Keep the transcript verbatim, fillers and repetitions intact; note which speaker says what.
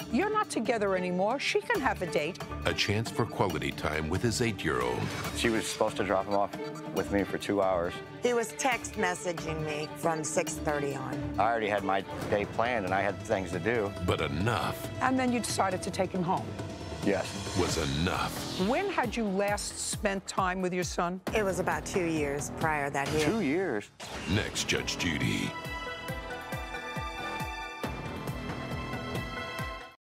Speaker 1: You're not together anymore. She can have a date.
Speaker 2: A chance for quality time with his eight-year-old.
Speaker 3: She was supposed to drop him off with me for two hours.
Speaker 4: He was text messaging me from six thirty on.
Speaker 3: I already had my day planned, and I had things to do.
Speaker 2: But enough.
Speaker 1: And then you decided to take him home.
Speaker 3: Yes.
Speaker 2: Was enough.
Speaker 1: When had you last spent time with your son?
Speaker 4: It was about two years prior that year.
Speaker 3: Two years?
Speaker 2: Next, Judge Judy.